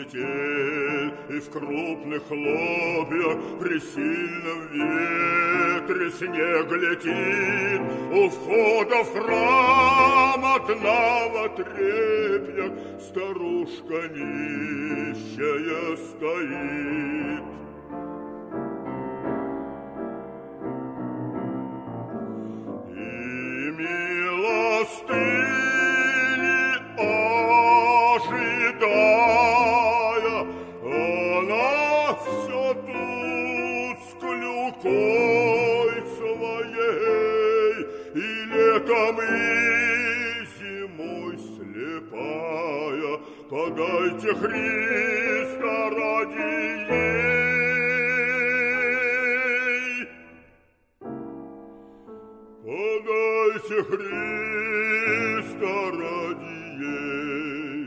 метель, и в крупных хлопьях при сильном ветре снег летит. У входа в храм одна в отрепьях старушка нищая стоит. И милостыни ожидая, она все тут с клюкой своей, и летом, и зимой слепая, подайте Христа ради ей. Подайте Христа ради ей.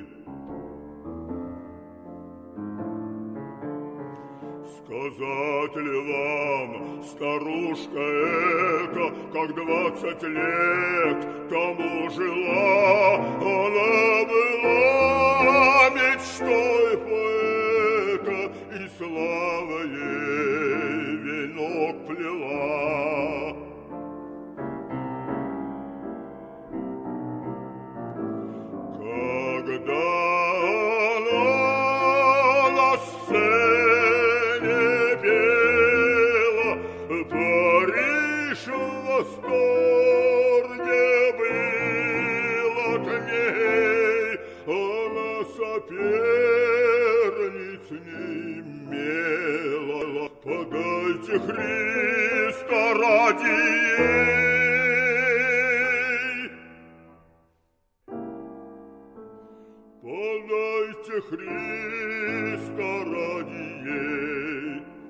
Сказать ли вам, старушка эта, как 20 лет тому жила, она была мечтой поэта, и слава ей венок плела. Когда она на сцене пела, Париж в восторге был от ней, она соперниц не имела. Подайте Христа ради ей. Подайте Христа ради ей.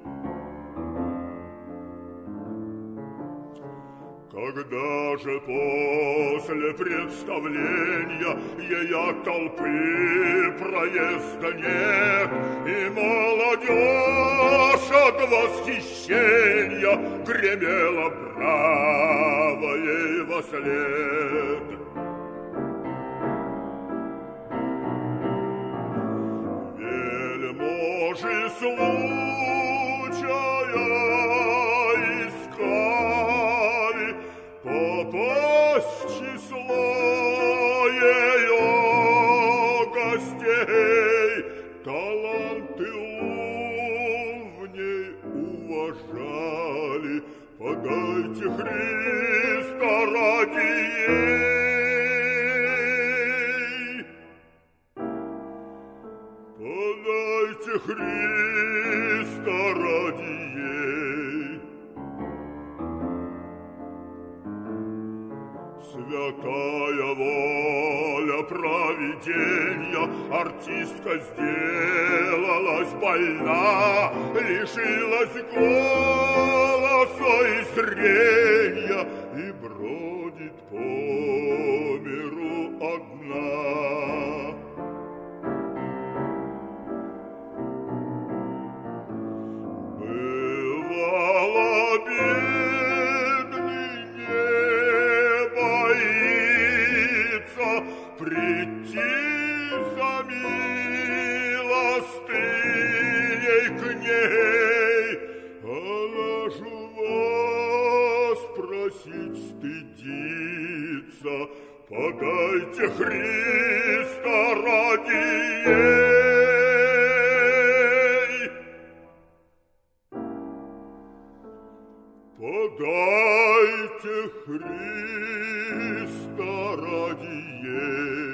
Когда же после представления ей от толпы проезда нет, и молодежь от восхищения гремела браво ей вослед. Вельможи случая искали попасть в число ее гостей, таланты ум в ней уважали. Подайте Христа ради ей. Подайте Христа ради ей. Святая воля провиденья, артистка сделалась больна, лишилась голоса и зрения и бродит по миру одна. Бывало, бедный не боится прийти за милостыней к ней. Она ж вас просить стыдится. Подайте Христа ради ей. Подайте Христа ради ей.